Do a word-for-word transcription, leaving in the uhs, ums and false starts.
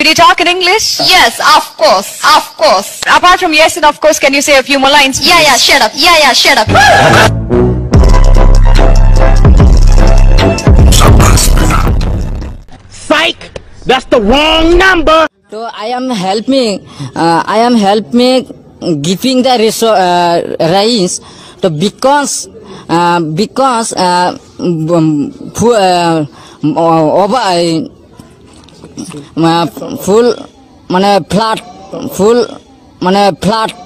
Can you talk in English? Yes, of course, of course. Apart from yes and of course, can you say a few more lines? Yeah, yeah, shut up. Yeah, yeah, shut up. Psych! That's the wrong number! So I am helping, uh, I am helping giving the resource, uh, rise to because, uh, because, uh, um, full, uh, over, uh, full, mane flat, full, mane flat.